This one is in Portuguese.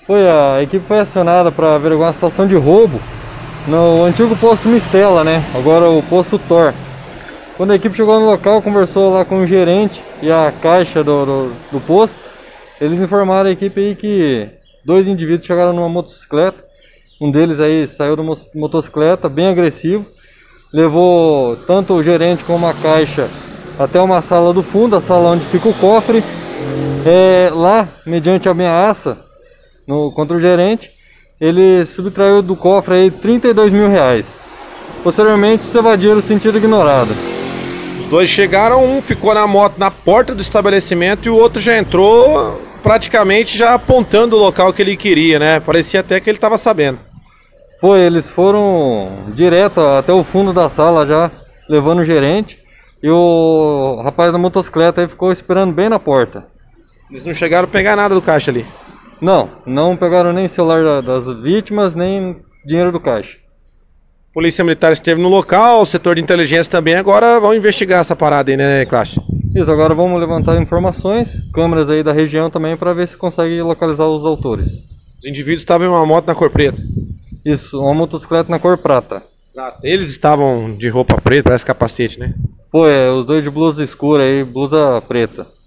A equipe foi acionada para averiguar uma situação de roubo no antigo posto Mistela, né? Agora o posto Thor. Quando a equipe chegou no local, conversou lá com o gerente e a caixa do posto, eles informaram a equipe aí que dois indivíduos chegaram numa motocicleta. Um deles aí saiu da motocicleta, bem agressivo, levou tanto o gerente como a caixa até uma sala do fundo, a sala onde fica o cofre. Lá, mediante ameaça contra o gerente, ele subtraiu do cofre aí 32 mil reais. Posteriormente se evadiram sentido ignorado. Os dois chegaram, um ficou na moto na porta do estabelecimento e o outro já entrou praticamente já apontando o local que ele queria, né? Parecia até que ele estava sabendo. Eles foram direto até o fundo da sala já, levando o gerente, e o rapaz da motocicleta aí ficou esperando bem na porta. Eles não chegaram a pegar nada do caixa ali? Não pegaram nem celular das vítimas, nem dinheiro do caixa. Polícia Militar esteve no local, o setor de inteligência também, agora vão investigar essa parada aí, né, Clash? Isso, agora vamos levantar informações, câmeras aí da região também, para ver se consegue localizar os autores. Os indivíduos estavam em uma moto na cor preta? Isso, uma motocicleta na cor prata. Eles estavam de roupa preta, parece capacete, né? Os dois de blusa escura aí, blusa preta.